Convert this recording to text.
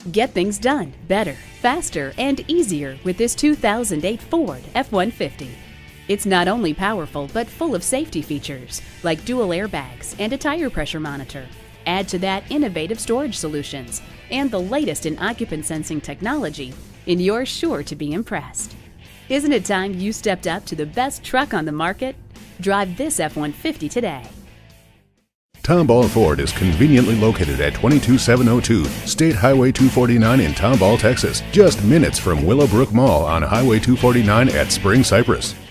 Get things done better, faster, and easier with this 2008 Ford F-150. It's not only powerful, but full of safety features like dual airbags and a tire pressure monitor. Add to that innovative storage solutions and the latest in occupant sensing technology, and you're sure to be impressed. Isn't it time you stepped up to the best truck on the market? Drive this F-150 today. Tomball Ford is conveniently located at 22702 State Highway 249 in Tomball, Texas, just minutes from Willowbrook Mall on Highway 249 at Spring Cypress.